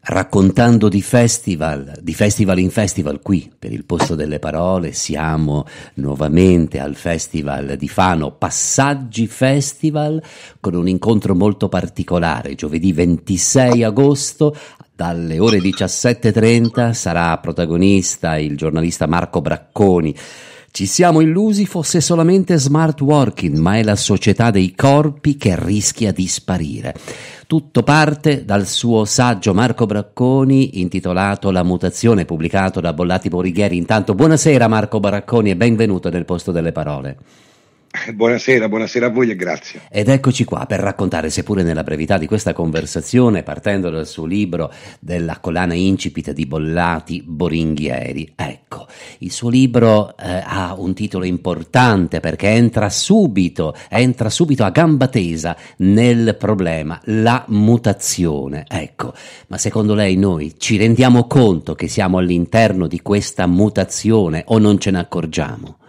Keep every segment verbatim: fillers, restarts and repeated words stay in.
Raccontando di festival, di festival in festival, qui per il Posto delle Parole siamo nuovamente al Festival di Fano, Passaggi Festival, con un incontro molto particolare. Giovedì ventisei agosto dalle ore diciassette e trenta sarà protagonista il giornalista Marco Bracconi. Ci siamo illusi fosse solamente smart working, ma è la società dei corpi che rischia di sparire. Tutto parte dal suo saggio Marco Bracconi intitolato La mutazione, pubblicato da Bollati Borighieri. Intanto buonasera Marco Bracconi e benvenuto nel Posto delle Parole. Buonasera, buonasera a voi e grazie. Ed eccoci qua per raccontare, seppure nella brevità di questa conversazione, partendo dal suo libro della collana Incipit di Bollati Borighieri. Ecco, il suo libro eh, ha un titolo importante perché entra subito, entra subito a gamba tesa nel problema, la mutazione. Ecco, ma secondo lei noi ci rendiamo conto che siamo all'interno di questa mutazione o non ce ne accorgiamo?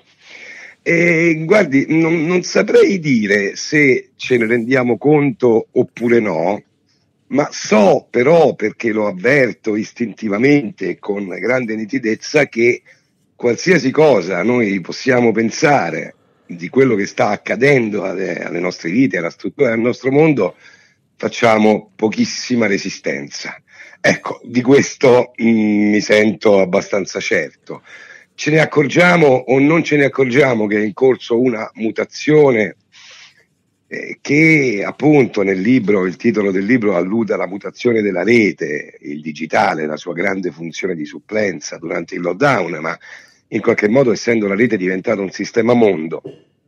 Eh, guardi, non, non saprei dire se ce ne rendiamo conto oppure no, ma so però, perché lo avverto istintivamente con grande nitidezza, che qualsiasi cosa noi possiamo pensare di quello che sta accadendo alle, alle nostre vite, alla struttura del nostro mondo, facciamo pochissima resistenza. Ecco, di questo mh, mi sento abbastanza certo. Ce ne accorgiamo o non ce ne accorgiamo che è in corso una mutazione eh, che appunto nel libro, il titolo del libro allude alla mutazione della rete, il digitale, la sua grande funzione di supplenza durante il lockdown, ma in qualche modo, essendo la rete diventata un sistema mondo,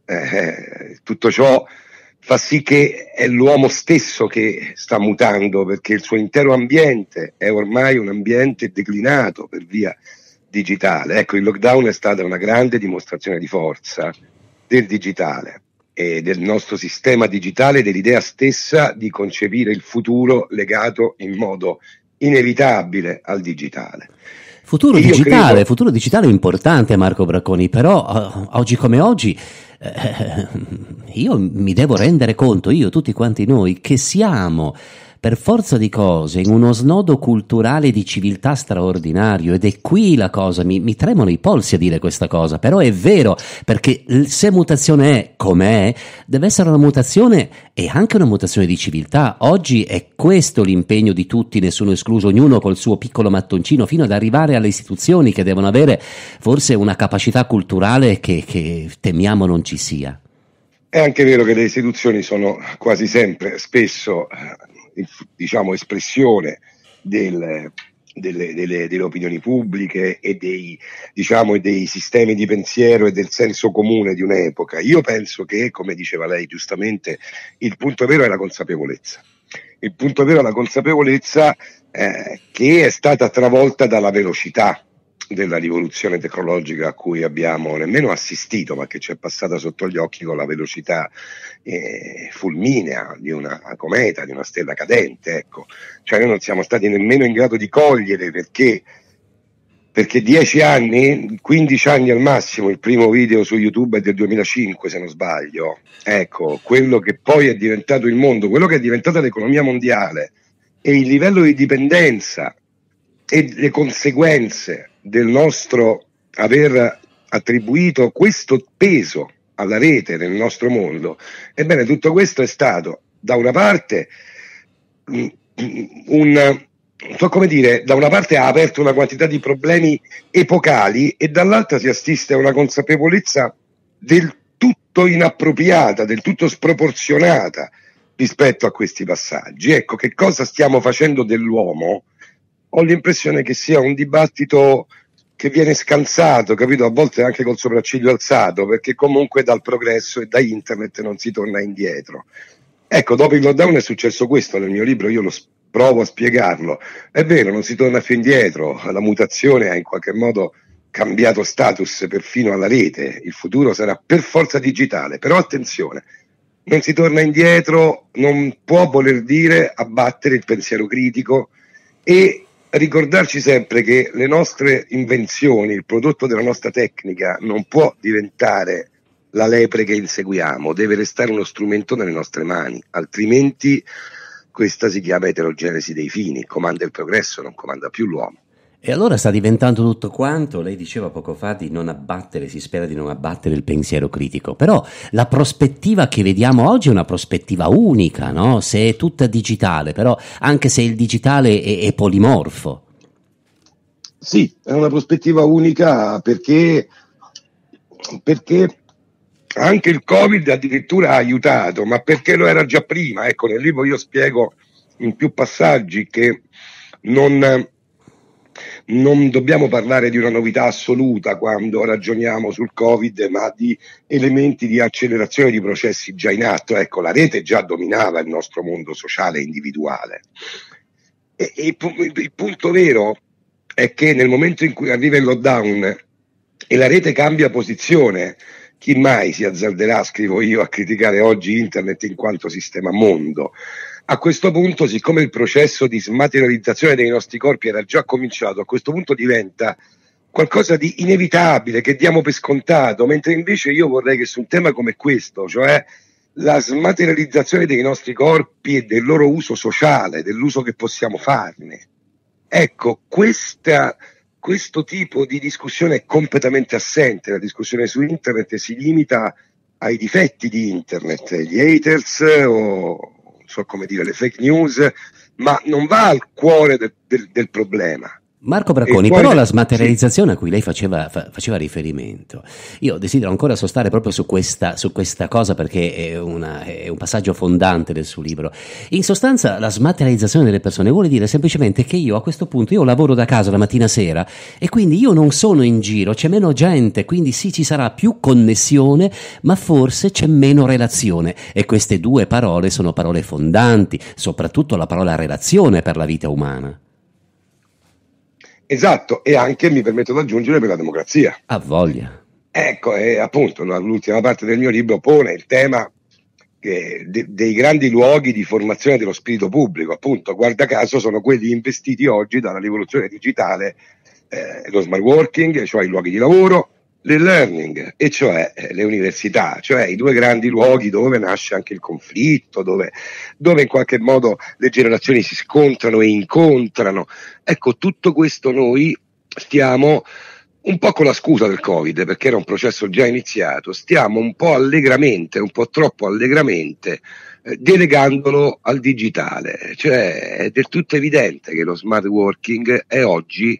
eh, tutto ciò fa sì che è l'uomo stesso che sta mutando, perché il suo intero ambiente è ormai un ambiente declinato per via digitale. Ecco, il lockdown è stata una grande dimostrazione di forza del digitale e del nostro sistema digitale, dell'idea stessa di concepire il futuro legato in modo inevitabile al digitale. Futuro digitale, credo... futuro digitale importante, Marco Bracconi, però uh, oggi come oggi eh, io mi devo rendere conto, io, tutti quanti noi, che siamo per forza di cose in uno snodo culturale di civiltà straordinario, ed è qui la cosa, mi, mi tremano i polsi a dire questa cosa, però è vero, perché se mutazione è come è, deve essere una mutazione e anche una mutazione di civiltà. Oggi è questo l'impegno di tutti, nessuno escluso, ognuno col suo piccolo mattoncino, fino ad arrivare alle istituzioni che devono avere forse una capacità culturale che, che temiamo non ci sia. È anche vero che le istituzioni sono quasi sempre, spesso, diciamo, espressione del, delle, delle, delle opinioni pubbliche e dei, diciamo, dei sistemi di pensiero e del senso comune di un'epoca. Io penso che, come diceva lei giustamente, il punto vero è la consapevolezza. Il punto vero è la consapevolezza eh, che è stata travolta dalla velocità della rivoluzione tecnologica a cui abbiamo nemmeno assistito, ma che ci è passata sotto gli occhi con la velocità eh, fulminea di una cometa, di una stella cadente, ecco. Cioè noi non siamo stati nemmeno in grado di cogliere, perché perché dieci anni, quindici anni al massimo, il primo video su YouTube è del duemilacinque se non sbaglio, ecco, quello che poi è diventato il mondo, quello che è diventata l'economia mondiale e il livello di dipendenza e le conseguenze del nostro aver attribuito questo peso alla rete nel nostro mondo. Ebbene, tutto questo è stato, da una parte, un, un so come dire, da una parte ha aperto una quantità di problemi epocali e dall'altra si assiste a una consapevolezza del tutto inappropriata, del tutto sproporzionata rispetto a questi passaggi. Ecco, che cosa stiamo facendo dell'uomo? Ho l'impressione che sia un dibattito che viene scansato, capito? A volte anche col sopracciglio alzato, perché comunque dal progresso e da internet non si torna indietro. Ecco, dopo il lockdown è successo questo, nel mio libro io lo provo a spiegarlo. È vero, non si torna più indietro, la mutazione ha in qualche modo cambiato status perfino alla rete, il futuro sarà per forza digitale, però attenzione, non si torna indietro, non può voler dire abbattere il pensiero critico e ricordarci sempre che le nostre invenzioni, il prodotto della nostra tecnica non può diventare la lepre che inseguiamo, deve restare uno strumento nelle nostre mani, altrimenti questa si chiama eterogenesi dei fini, comanda il progresso, non comanda più l'uomo. E allora sta diventando tutto quanto, lei diceva poco fa di non abbattere, si spera di non abbattere il pensiero critico, però la prospettiva che vediamo oggi è una prospettiva unica, no? Se è tutta digitale, però anche se il digitale è, è polimorfo. Sì, è una prospettiva unica perché, perché anche il Covid addirittura ha aiutato, ma perché lo era già prima. Ecco, nel libro io spiego in più passaggi che non... non dobbiamo parlare di una novità assoluta quando ragioniamo sul Covid, ma di elementi di accelerazione di processi già in atto. Ecco, la rete già dominava il nostro mondo sociale e individuale. E, e il punto vero è che nel momento in cui arriva il lockdown e la rete cambia posizione, chi mai si azzarderà, scrivo io, a criticare oggi internet in quanto sistema mondo? A questo punto, siccome il processo di smaterializzazione dei nostri corpi era già cominciato, a questo punto diventa qualcosa di inevitabile, che diamo per scontato, mentre invece io vorrei che su un tema come questo, cioè la smaterializzazione dei nostri corpi e del loro uso sociale, dell'uso che possiamo farne, ecco, questa, questo tipo di discussione è completamente assente. La discussione su internet si limita ai difetti di internet, gli haters o so come dire, le fake news, ma non va al cuore del, del, del problema. Marco Bracconi, però la smaterializzazione a cui lei faceva, fa, faceva riferimento, io desidero ancora sostare proprio su questa, su questa cosa perché è, una, è un passaggio fondante del suo libro. In sostanza la smaterializzazione delle persone vuole dire semplicemente che io a questo punto io lavoro da casa la mattina sera e quindi io non sono in giro, c'è meno gente, quindi sì, ci sarà più connessione, ma forse c'è meno relazione, e queste due parole sono parole fondanti, soprattutto la parola relazione per la vita umana. Esatto, e anche, mi permetto di aggiungere, per la democrazia. Ha voglia. Ecco, e appunto l'ultima parte del mio libro pone il tema che, de, dei grandi luoghi di formazione dello spirito pubblico. Appunto, guarda caso, sono quelli investiti oggi dalla rivoluzione digitale, eh, lo smart working, cioè i luoghi di lavoro, l'e-learning, e cioè eh, le università, cioè i due grandi luoghi dove nasce anche il conflitto, dove, dove in qualche modo le generazioni si scontrano e incontrano. Ecco, tutto questo noi stiamo, un po' con la scusa del Covid, perché era un processo già iniziato, stiamo un po' allegramente, un po' troppo allegramente, eh, delegandolo al digitale. Cioè è del tutto evidente che lo smart working è oggi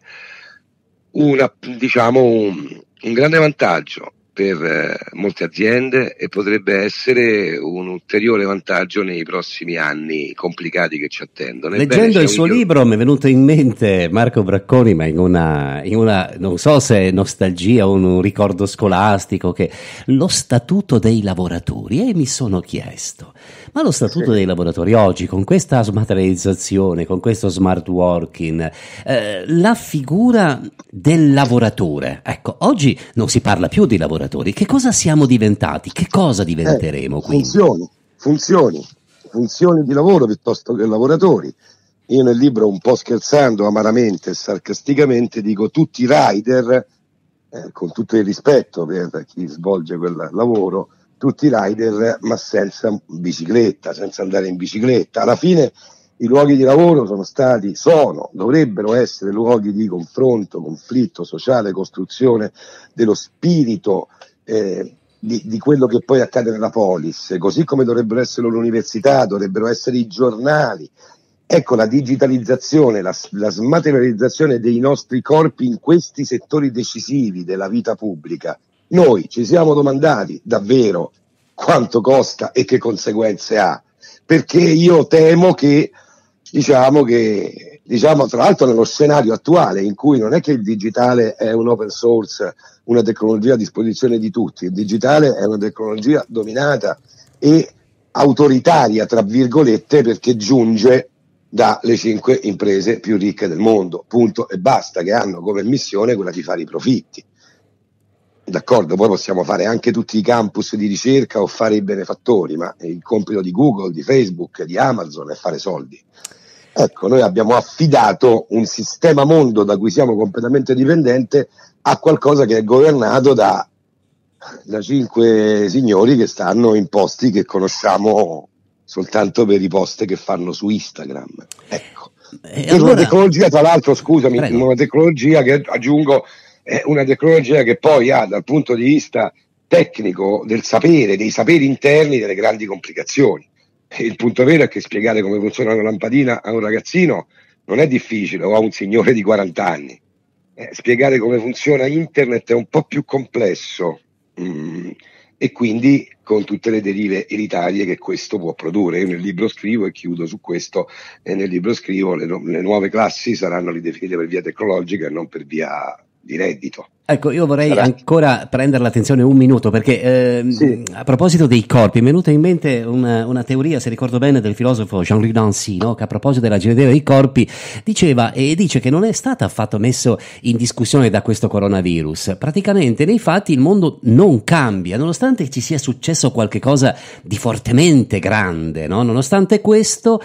una, diciamo, un un grande vantaggio per eh, molte aziende e potrebbe essere un ulteriore vantaggio nei prossimi anni complicati che ci attendono. Leggendo Ebbene, il suo io... libro mi è venuto in mente Marco Bracconi, ma in una, in una non so se è nostalgia o un ricordo scolastico, che lo statuto dei lavoratori, e mi sono chiesto, ma lo statuto sì. dei lavoratori oggi, con questa smaterializzazione, con questo smart working, eh, la figura del lavoratore, ecco, oggi non si parla più di lavoratori, che cosa siamo diventati? Che cosa diventeremo? Eh, funzioni, funzioni, funzioni di lavoro piuttosto che lavoratori. Io nel libro, un po' scherzando, amaramente e sarcasticamente, dico tutti i rider, eh, con tutto il rispetto per chi svolge quel lavoro, tutti i rider, ma senza bicicletta, senza andare in bicicletta. Alla fine i luoghi di lavoro sono stati, sono, dovrebbero essere luoghi di confronto, conflitto sociale, costruzione dello spirito eh, di, di quello che poi accade nella polis, così come dovrebbero essere le università, dovrebbero essere i giornali. Ecco, la digitalizzazione, la, la smaterializzazione dei nostri corpi in questi settori decisivi della vita pubblica. Noi ci siamo domandati davvero quanto costa e che conseguenze ha, perché io temo che, diciamo che, diciamo tra l'altro nello scenario attuale in cui non è che il digitale è un open source, una tecnologia a disposizione di tutti, il digitale è una tecnologia dominata e autoritaria, tra virgolette, perché giunge dalle cinque imprese più ricche del mondo, punto e basta, che hanno come missione quella di fare i profitti. D'accordo, poi possiamo fare anche tutti i campus di ricerca o fare i benefattori, ma il compito di Google, di Facebook, di Amazon è fare soldi. Ecco, noi abbiamo affidato un sistema mondo da cui siamo completamente dipendenti a qualcosa che è governato da, da cinque signori che stanno in posti che conosciamo soltanto per i post che fanno su Instagram. Ecco. E è allora... una tecnologia, tra l'altro, scusami, Prego. una tecnologia che aggiungo, è una tecnologia che poi ha dal punto di vista tecnico del sapere, dei saperi interni, delle grandi complicazioni. E il punto vero è che spiegare come funziona una lampadina a un ragazzino non è difficile, o a un signore di quaranta anni. Eh, spiegare come funziona internet è un po' più complesso, mm, e quindi con tutte le derive elitarie che questo può produrre. Io nel libro scrivo, e chiudo su questo, e nel libro scrivo le, le nuove classi saranno ridefinite per via tecnologica e non per via di reddito. Ecco, io vorrei Sarà. ancora prendere l'attenzione un minuto, perché eh, Sì. a proposito dei corpi mi è venuta in mente una, una teoria, se ricordo bene, del filosofo Jean-Luc Nancy, no? Che a proposito della geometria dei corpi diceva e dice che non è stato affatto messo in discussione da questo coronavirus. Praticamente nei fatti il mondo non cambia, nonostante ci sia successo qualche cosa di fortemente grande, no? Nonostante questo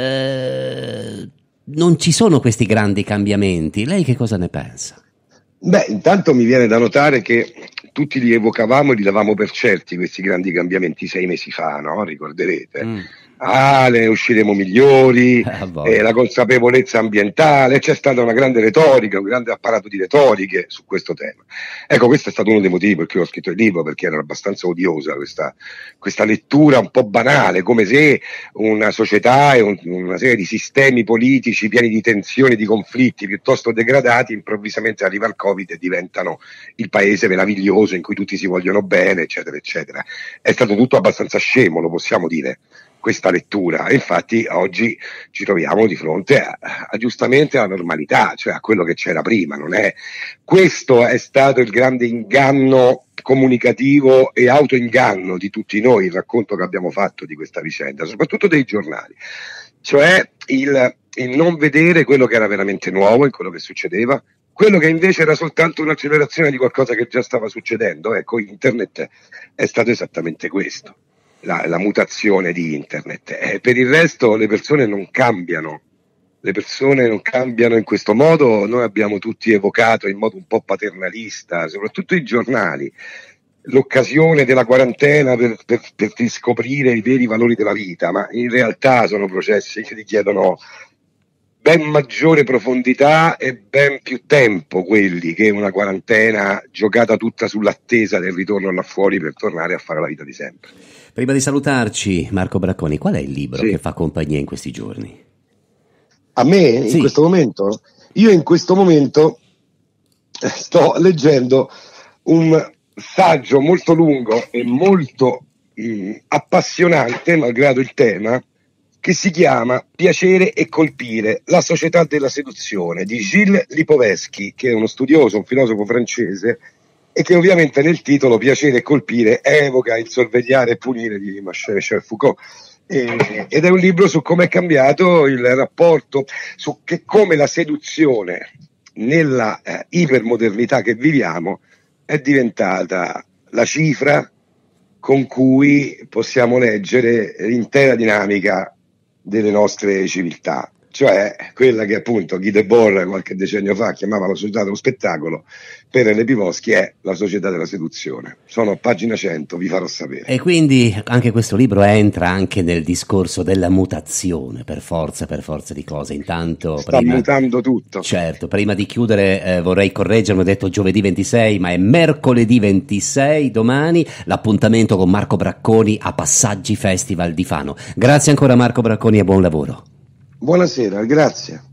eh, non ci sono questi grandi cambiamenti. Lei che cosa ne pensa? Beh, intanto mi viene da notare che tutti li evocavamo e li davamo per certi questi grandi cambiamenti sei mesi fa, no? Ricorderete? Mm. Ah, ne usciremo migliori, Eh, eh, la consapevolezza ambientale, c'è stata una grande retorica, un grande apparato di retoriche su questo tema. Ecco, questo è stato uno dei motivi per cui ho scritto il libro, perché era abbastanza odiosa questa, questa lettura un po' banale, come se una società e un, una serie di sistemi politici pieni di tensioni, di conflitti piuttosto degradati, improvvisamente arriva il Covid e diventano il paese meraviglioso in cui tutti si vogliono bene, eccetera, eccetera. È stato tutto abbastanza scemo, lo possiamo dire, questa lettura, e infatti oggi ci troviamo di fronte a, a giustamente alla normalità, cioè a quello che c'era prima. Non è questo è stato il grande inganno comunicativo e autoinganno di tutti noi, il racconto che abbiamo fatto di questa vicenda, soprattutto dei giornali, cioè il, il non vedere quello che era veramente nuovo in quello che succedeva, quello che invece era soltanto un'accelerazione di qualcosa che già stava succedendo. Ecco, internet è stato esattamente questo. La, la mutazione di internet. Eh, per il resto le persone non cambiano, le persone non cambiano in questo modo. Noi abbiamo tutti evocato in modo un po' paternalista, soprattutto i giornali, l'occasione della quarantena per, per, per riscoprire i veri valori della vita, ma in realtà sono processi che richiedono ben maggiore profondità e ben più tempo, quelli che una quarantena giocata tutta sull'attesa del ritorno là fuori per tornare a fare la vita di sempre. Prima di salutarci, Marco Bracconi, qual è il libro Sì. che fa compagnia in questi giorni? A me, Sì. in questo momento? Io in questo momento sto leggendo un saggio molto lungo e molto mh, appassionante, malgrado il tema, che si chiama Piacere e colpire, la società della seduzione, di Gilles Lipovetsky, che è uno studioso, un filosofo francese, e che ovviamente nel titolo Piacere e colpire evoca il sorvegliare e punire di Michel Foucault. E, ed è un libro su come è cambiato il rapporto, su che come la seduzione nella eh, ipermodernità che viviamo è diventata la cifra con cui possiamo leggere l'intera dinamica delle nostre civiltà, cioè quella che appunto Guy Debord qualche decennio fa chiamava la società dello spettacolo. Per Lipovetsky è la società della seduzione. Sono a pagina cento, vi farò sapere. E quindi anche questo libro entra anche nel discorso della mutazione, per forza, per forza di cose. Intanto sta prima, mutando tutto. Certo, prima di chiudere eh, vorrei correggermi, ho detto giovedì ventisei, ma è mercoledì ventisei, domani, l'appuntamento con Marco Bracconi a Passaggi Festival di Fano. Grazie ancora Marco Bracconi e buon lavoro. Buonasera, grazie.